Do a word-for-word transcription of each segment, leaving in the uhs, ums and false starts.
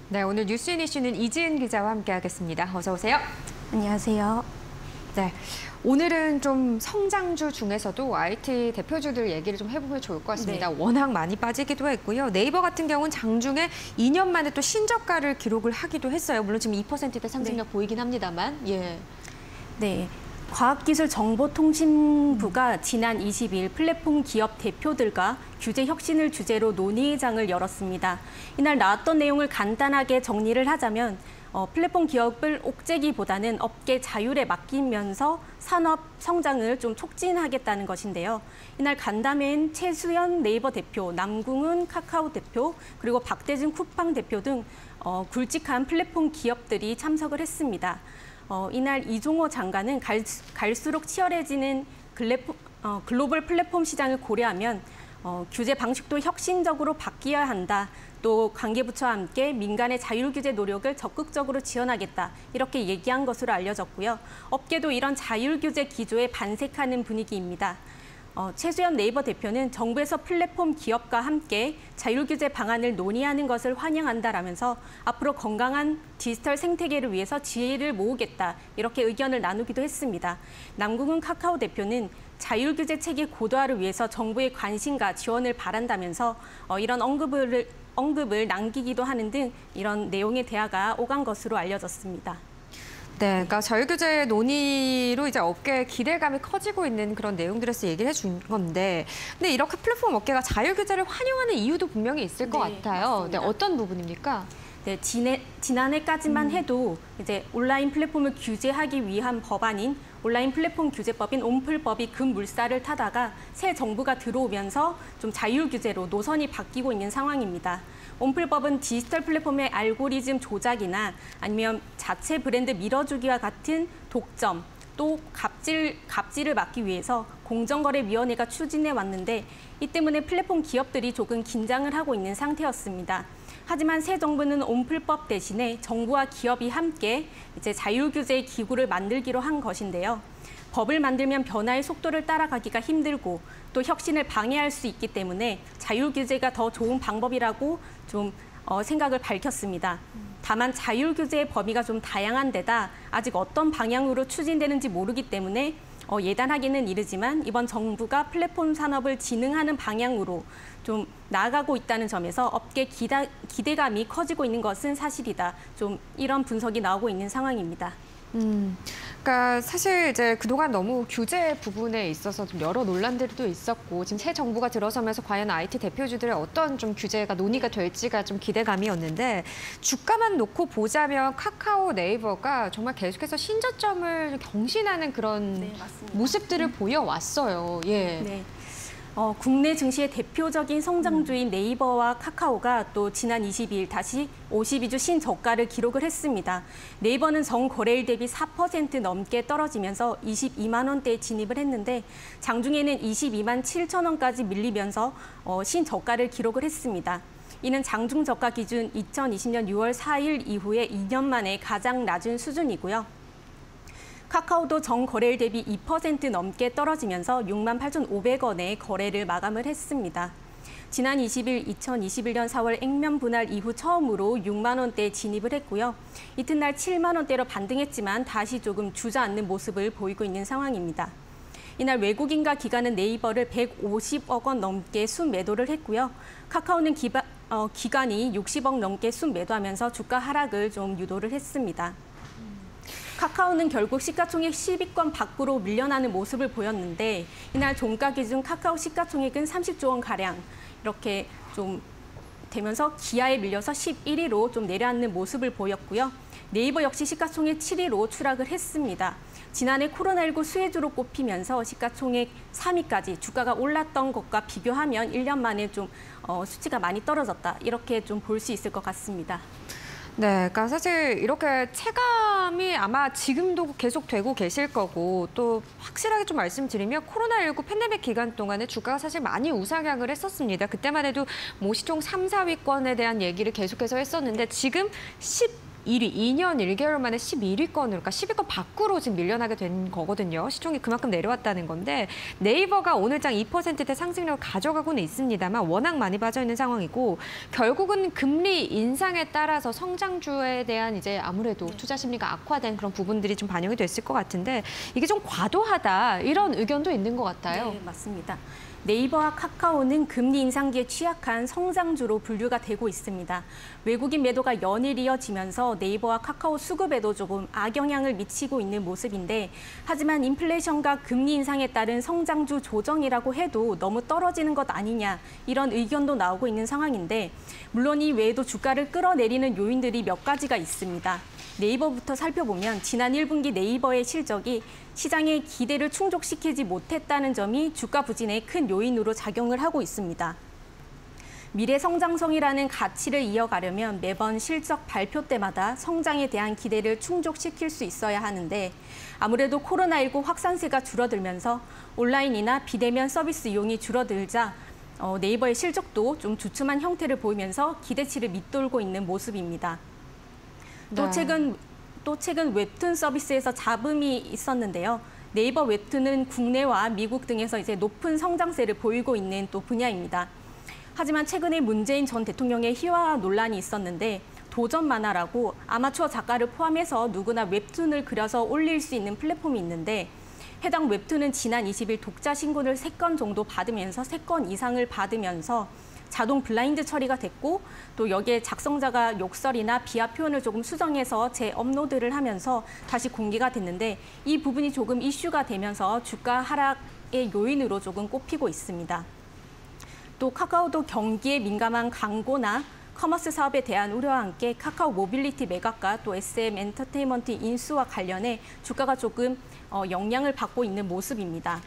네, 오늘 뉴스인 이슈는 이지은 기자와 함께하겠습니다. 어서 오세요. 안녕하세요. 네, 오늘은 좀 성장주 중에서도 아이티 대표주들 얘기를 좀 해보면 좋을 것 같습니다. 네. 워낙 많이 빠지기도 했고요. 네이버 같은 경우는 장중에 이 년 만에 또 신저가를 기록을 하기도 했어요. 물론 지금 이 퍼센트대 상승력 네. 보이긴 합니다만. 예. 네. 과학기술정보통신부가 지난 이십 일 플랫폼 기업 대표들과 규제 혁신을 주제로 논의회장을 열었습니다. 이날 나왔던 내용을 간단하게 정리를 하자면 어, 플랫폼 기업을 옥죄기보다는 업계 자율에 맡기면서 산업 성장을 좀 촉진하겠다는 것인데요. 이날 간담회엔 최수연 네이버 대표, 남궁은 카카오 대표, 그리고 박대준 쿠팡 대표 등 어, 굵직한 플랫폼 기업들이 참석을 했습니다. 어, 이날 이종호 장관은 갈, 갈수록 치열해지는 글래포, 어, 글로벌 플랫폼 시장을 고려하면 어, 규제 방식도 혁신적으로 바뀌어야 한다. 또 관계부처와 함께 민간의 자율규제 노력을 적극적으로 지원하겠다. 이렇게 얘기한 것으로 알려졌고요. 업계도 이런 자율규제 기조에 반색하는 분위기입니다. 어, 최수연 네이버 대표는 정부에서 플랫폼 기업과 함께 자율규제 방안을 논의하는 것을 환영한다라면서 앞으로 건강한 디지털 생태계를 위해서 지혜를 모으겠다 이렇게 의견을 나누기도 했습니다. 남궁은 카카오 대표는 자율규제 체계 고도화를 위해서 정부의 관심과 지원을 바란다면서 어, 이런 언급을, 언급을 남기기도 하는 등 이런 내용의 대화가 오간 것으로 알려졌습니다. 네, 그러니까 자율규제 논의로 이제 업계의 기대감이 커지고 있는 그런 내용들에서 얘기를 해준 건데, 근데 이렇게 플랫폼 업계가 자율규제를 환영하는 이유도 분명히 있을 것 네, 같아요. 네, 어떤 부분입니까? 네, 지내, 지난해까지만 음. 해도 이제 온라인 플랫폼을 규제하기 위한 법안인 온라인 플랫폼 규제법인 옴플법이 급물살을 타다가 새 정부가 들어오면서 좀 자율규제로 노선이 바뀌고 있는 상황입니다. 옴플법은 디지털 플랫폼의 알고리즘 조작이나 아니면 자체 브랜드 밀어주기와 같은 독점, 또 갑질, 갑질을 막기 위해서 공정거래위원회가 추진해 왔는데 이 때문에 플랫폼 기업들이 조금 긴장을 하고 있는 상태였습니다. 하지만 새 정부는 옴플법 대신에 정부와 기업이 함께 이제 자율규제 기구를 만들기로 한 것인데요. 법을 만들면 변화의 속도를 따라가기가 힘들고 또 혁신을 방해할 수 있기 때문에 자율규제가 더 좋은 방법이라고 좀 어, 생각을 밝혔습니다. 다만 자율규제의 범위가 좀 다양한 데다 아직 어떤 방향으로 추진되는지 모르기 때문에 어, 예단하기는 이르지만 이번 정부가 플랫폼 산업을 진흥하는 방향으로 좀 나아가고 있다는 점에서 업계 기다, 기대감이 커지고 있는 것은 사실이다. 좀 이런 분석이 나오고 있는 상황입니다. 음, 그러니까 사실 이제 그동안 너무 규제 부분에 있어서 좀 여러 논란들도 있었고 지금 새 정부가 들어서면서 과연 아이티 대표주들의 어떤 좀 규제가 논의가 될지가 좀 기대감이었는데 주가만 놓고 보자면 카카오, 네이버가 정말 계속해서 신저점을 경신하는 그런 네, 모습들을 음. 보여왔어요. 예. 네. 어, 국내 증시의 대표적인 성장주인 네이버와 카카오가 또 지난 이십 일 다시 오십이 주 신저가를 기록을 했습니다. 네이버는 전거래일 대비 사 퍼센트 넘게 떨어지면서 이십이만 원대에 진입을 했는데 장중에는 이십이만 칠천 원까지 밀리면서 어, 신저가를 기록을 했습니다. 이는 장중 저가 기준 이천이십 년 유월 사일 이후에 이 년 만에 가장 낮은 수준이고요. 카카오도 전거래일 대비 이 퍼센트 넘게 떨어지면서 육만 팔천오백 원에 거래를 마감을 했습니다. 지난 이십 일 이천이십일 년 사월 액면 분할 이후 처음으로 육만 원대에 진입을 했고요. 이튿날 칠만 원대로 반등했지만 다시 조금 주저앉는 모습을 보이고 있는 상황입니다. 이날 외국인과 기관은 네이버를 백오십억 원 넘게 순매도를 했고요. 카카오는 기바, 어, 기관이 육십억 넘게 순매도하면서 주가 하락을 좀 유도를 했습니다. 카카오는 결국 시가총액 십 위권 밖으로 밀려나는 모습을 보였는데 이날 종가 기준 카카오 시가총액은 삼십조 원가량 이렇게 좀 되면서 기아에 밀려서 십일 위로 좀 내려앉는 모습을 보였고요. 네이버 역시 시가총액 칠 위로 추락을 했습니다. 지난해 코로나십구 수혜주로 꼽히면서 시가총액 삼 위까지 주가가 올랐던 것과 비교하면 일 년 만에 좀 어, 수치가 많이 떨어졌다. 이렇게 좀 볼 수 있을 것 같습니다. 네, 그러니까 사실 이렇게 체감이 아마 지금도 계속되고 계실 거고 또 확실하게 좀 말씀드리면 코로나십구 팬데믹 기간 동안에 주가가 사실 많이 우상향을 했었습니다. 그때만 해도 뭐 시총 삼, 사 위권에 대한 얘기를 계속해서 했었는데 지금 십 일 위, 이 년 일 개월 만에 십일 위권으로, 그러니까 십 위권 밖으로 지금 밀려나게 된 거거든요. 시총이 그만큼 내려왔다는 건데 네이버가 오늘장 이 퍼센트대 상승력을 가져가고는 있습니다만 워낙 많이 빠져 있는 상황이고 결국은 금리 인상에 따라서 성장주에 대한 이제 아무래도 투자 심리가 악화된 그런 부분들이 좀 반영이 됐을 것 같은데 이게 좀 과도하다 이런 의견도 있는 것 같아요. 네, 맞습니다. 네이버와 카카오는 금리 인상기에 취약한 성장주로 분류가 되고 있습니다. 외국인 매도가 연일 이어지면서 네이버와 카카오 수급에도 조금 악영향을 미치고 있는 모습인데 하지만 인플레이션과 금리 인상에 따른 성장주 조정이라고 해도 너무 떨어지는 것 아니냐 이런 의견도 나오고 있는 상황인데 물론 이 외에도 주가를 끌어내리는 요인들이 몇 가지가 있습니다. 네이버부터 살펴보면 지난 일 분기 네이버의 실적이 시장의 기대를 충족시키지 못했다는 점이 주가 부진의 큰 요인으로 작용을 하고 있습니다. 미래 성장성이라는 가치를 이어가려면 매번 실적 발표 때마다 성장에 대한 기대를 충족시킬 수 있어야 하는데 아무래도 코로나십구 확산세가 줄어들면서 온라인이나 비대면 서비스 이용이 줄어들자 어, 네이버의 실적도 좀 주춤한 형태를 보이면서 기대치를 밑돌고 있는 모습입니다. 또 네. 최근 또 최근 웹툰 서비스에서 잡음이 있었는데요. 네이버 웹툰은 국내와 미국 등에서 이제 높은 성장세를 보이고 있는 또 분야입니다. 하지만 최근에 문재인 전 대통령의 희화 논란이 있었는데 도전 만화라고 아마추어 작가를 포함해서 누구나 웹툰을 그려서 올릴 수 있는 플랫폼이 있는데 해당 웹툰은 지난 이십 일 독자 신고를 세 건 정도 받으면서 세 건 이상을 받으면서 자동 블라인드 처리가 됐고 또 여기에 작성자가 욕설이나 비하 표현을 조금 수정해서 재업로드를 하면서 다시 공개가 됐는데 이 부분이 조금 이슈가 되면서 주가 하락의 요인으로 조금 꼽히고 있습니다. 또 카카오도 경기에 민감한 광고나 커머스 사업에 대한 우려와 함께 카카오 모빌리티 매각과 또 에스엠 엔터테인먼트 인수와 관련해 주가가 조금 어, 영향을 받고 있는 모습입니다.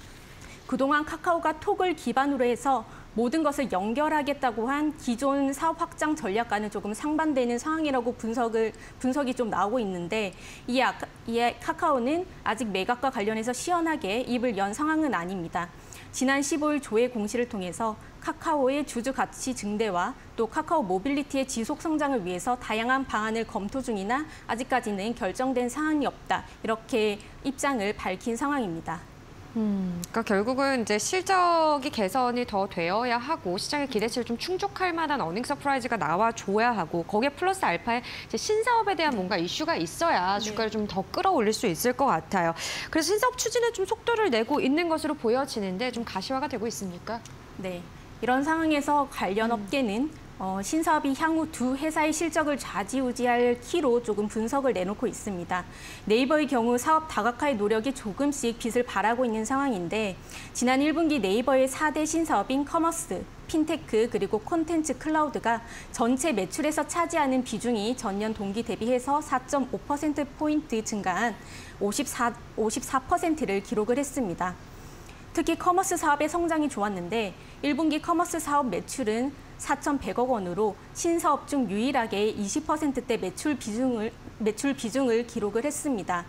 그동안 카카오가 톡을 기반으로 해서 모든 것을 연결하겠다고 한 기존 사업 확장 전략과는 조금 상반되는 상황이라고 분석을, 분석이 좀 나오고 있는데 이에, 이에 카카오는 아직 매각과 관련해서 시원하게 입을 연 상황은 아닙니다. 지난 십오 일 조회 공시를 통해서 카카오의 주주 가치 증대와 또 카카오 모빌리티의 지속 성장을 위해서 다양한 방안을 검토 중이나 아직까지는 결정된 사항이 없다. 이렇게 입장을 밝힌 상황입니다. 음, 그러니까 결국은 이제 실적이 개선이 더 되어야 하고 시장의 기대치를 좀 충족할 만한 어닝 서프라이즈가 나와줘야 하고 거기에 플러스 알파에 이제 신사업에 대한 뭔가 이슈가 있어야 주가를 좀 더 끌어올릴 수 있을 것 같아요. 그래서 신사업 추진에 좀 속도를 내고 있는 것으로 보여지는데 좀 가시화가 되고 있습니까? 네, 이런 상황에서 관련 업계는 어, 신사업이 향후 두 회사의 실적을 좌지우지할 키로 조금 분석을 내놓고 있습니다. 네이버의 경우 사업 다각화의 노력이 조금씩 빛을 발하고 있는 상황인데 지난 일 분기 네이버의 사 대 신사업인 커머스, 핀테크 그리고 콘텐츠 클라우드가 전체 매출에서 차지하는 비중이 전년 동기 대비해서 사 점 오 퍼센트포인트 증가한 오십사, 오십사 퍼센트를 기록을 했습니다. 특히 커머스 사업의 성장이 좋았는데 일 분기 커머스 사업 매출은 사천백억 원으로 신사업 중 유일하게 이십 퍼센트대 매출 비중을, 매출 비중을 기록을 했습니다.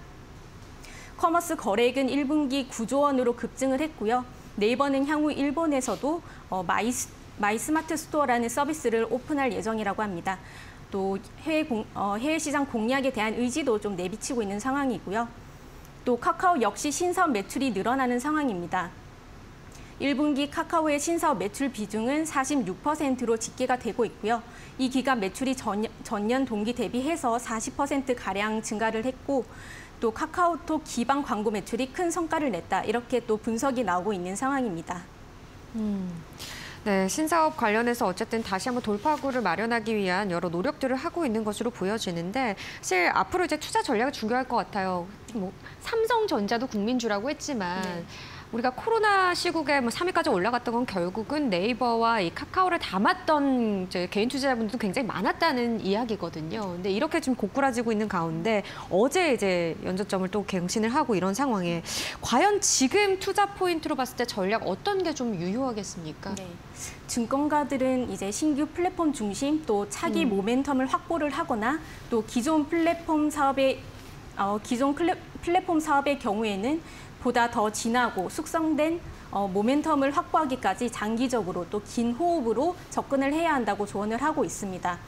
커머스 거래액은 일 분기 구조 원으로 급증을 했고요. 네이버는 향후 일본에서도 어, 마이, 마이 스마트 스토어라는 서비스를 오픈할 예정이라고 합니다. 또 해외, 공, 어, 해외 시장 공략에 대한 의지도 좀 내비치고 있는 상황이고요. 또 카카오 역시 신사업 매출이 늘어나는 상황입니다. 일 분기 카카오의 신사업 매출 비중은 사십육 퍼센트로 집계가 되고 있고요. 이 기간 매출이 전년, 전년 동기 대비해서 사십 퍼센트가량 증가를 했고 또 카카오톡 기반 광고 매출이 큰 성과를 냈다. 이렇게 또 분석이 나오고 있는 상황입니다. 음. 네, 신사업 관련해서 어쨌든 다시 한번 돌파구를 마련하기 위한 여러 노력들을 하고 있는 것으로 보여지는데 사실 앞으로 이제 투자 전략이 중요할 것 같아요. 뭐 삼성전자도 국민주라고 했지만 네. 우리가 코로나 시국에 뭐 삼 위까지 올라갔던 건 결국은 네이버와 이 카카오를 담았던 이제 개인 투자자분들도 굉장히 많았다는 이야기거든요. 근데 이렇게 좀 고꾸라지고 있는 가운데 어제 이제 연저점을 또 갱신을 하고 이런 상황에 과연 지금 투자 포인트로 봤을 때 전략 어떤 게 좀 유효하겠습니까? 네. 증권가들은 이제 신규 플랫폼 중심 또 차기 음. 모멘텀을 확보를 하거나 또 기존 플랫폼 사업의 어, 기존 클래, 플랫폼 사업의 경우에는 보다 더 진하고 숙성된 어, 모멘텀을 확보하기까지 장기적으로 또 긴 호흡으로 접근을 해야 한다고 조언을 하고 있습니다.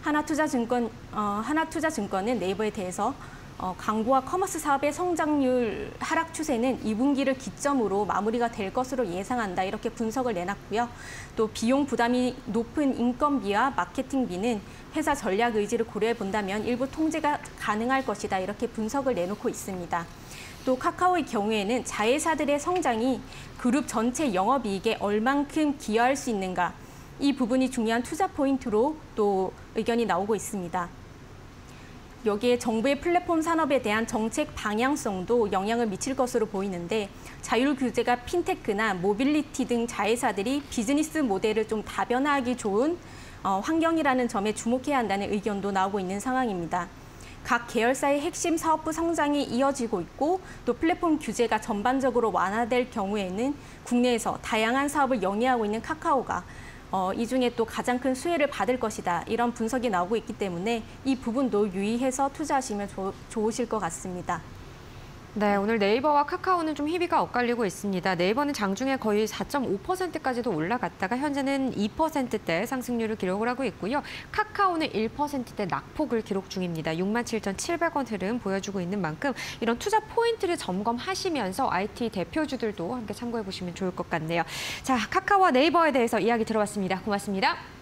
하나투자증권 어, 하나투자증권은 네이버에 대해서 어, 광고와 커머스 사업의 성장률 하락 추세는 이 분기를 기점으로 마무리가 될 것으로 예상한다 이렇게 분석을 내놨고요. 또 비용 부담이 높은 인건비와 마케팅비는 회사 전략 의지를 고려해 본다면 일부 통제가 가능할 것이다 이렇게 분석을 내놓고 있습니다. 또 카카오의 경우에는 자회사들의 성장이 그룹 전체 영업이익에 얼만큼 기여할 수 있는가 이 부분이 중요한 투자 포인트로 또 의견이 나오고 있습니다. 여기에 정부의 플랫폼 산업에 대한 정책 방향성도 영향을 미칠 것으로 보이는데 자율 규제가 핀테크나 모빌리티 등 자회사들이 비즈니스 모델을 좀 다변화하기 좋은 어, 환경이라는 점에 주목해야 한다는 의견도 나오고 있는 상황입니다. 각 계열사의 핵심 사업부 성장이 이어지고 있고 또 플랫폼 규제가 전반적으로 완화될 경우에는 국내에서 다양한 사업을 영위하고 있는 카카오가 어, 이 중에 또 가장 큰 수혜를 받을 것이다. 이런 분석이 나오고 있기 때문에 이 부분도 유의해서 투자하시면 조, 좋으실 것 같습니다. 네, 오늘 네이버와 카카오는 좀 희비가 엇갈리고 있습니다. 네이버는 장중에 거의 사 점 오 퍼센트까지도 올라갔다가 현재는 이 퍼센트대 상승률을 기록을 하고 있고요. 카카오는 일 퍼센트대 낙폭을 기록 중입니다. 육만 칠천칠백 원 흐름 보여주고 있는 만큼 이런 투자 포인트를 점검하시면서 아이티 대표주들도 함께 참고해 보시면 좋을 것 같네요. 자, 카카오와 네이버에 대해서 이야기 들어봤습니다. 고맙습니다.